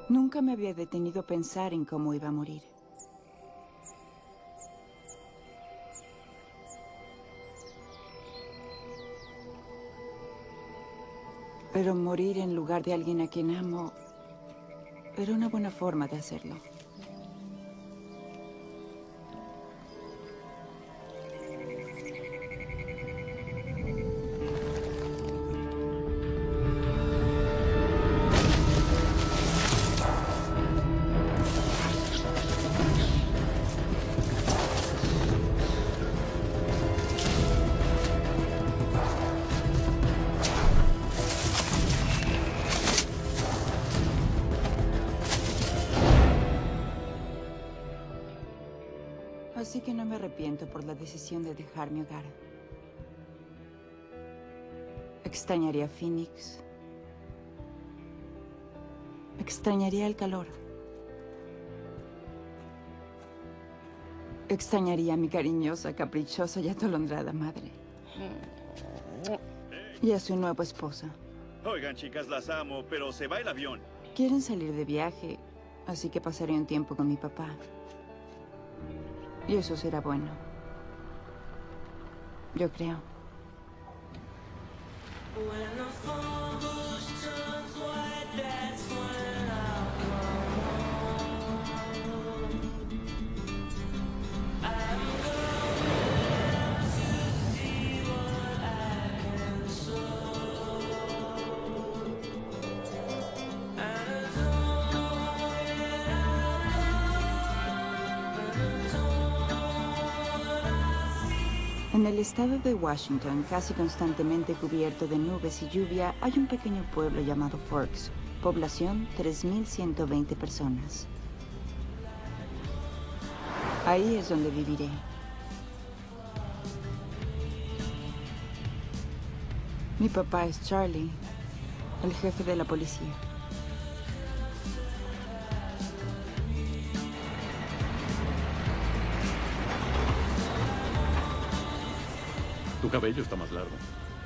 Nunca me había detenido a pensar en cómo iba a morir. Pero morir en lugar de alguien a quien amo era una buena forma de hacerlo. Así que no me arrepiento por la decisión de dejar mi hogar. Extrañaría Phoenix. Extrañaría el calor. Extrañaría a mi cariñosa, caprichosa y atolondrada madre. Y a su nueva esposa. Oigan, chicas, las amo, pero se va el avión. Quieren salir de viaje, así que pasaré un tiempo con mi papá. Y eso será bueno. Yo creo. En el estado de Washington, casi constantemente cubierto de nubes y lluvia, hay un pequeño pueblo llamado Forks. Población 3.120 personas. Ahí es donde viviré. Mi papá es Charlie, el jefe de la policía. Tu cabello está más largo.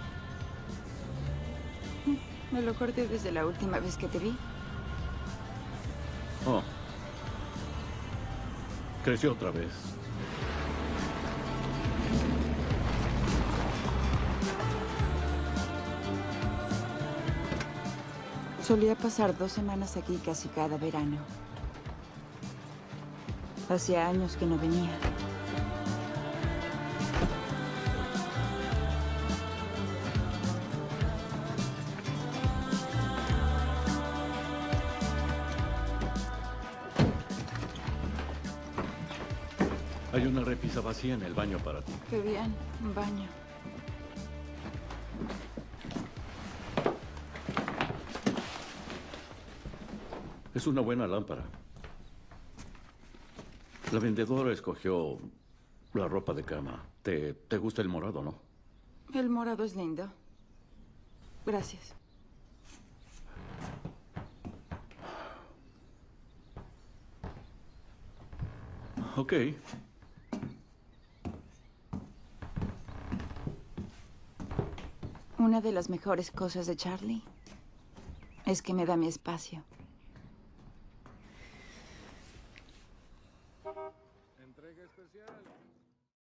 Me lo corté desde la última vez que te vi. Oh. Creció otra vez. Solía pasar 2 semanas aquí casi cada verano. Hacía años que no venía. Hay una repisa vacía en el baño para ti. Qué bien, un baño. Es una buena lámpara. La vendedora escogió la ropa de cama. ¿Te gusta el morado, no? El morado es lindo. Gracias. Ok. Una de las mejores cosas de Charlie es que me da mi espacio. Entrega especial.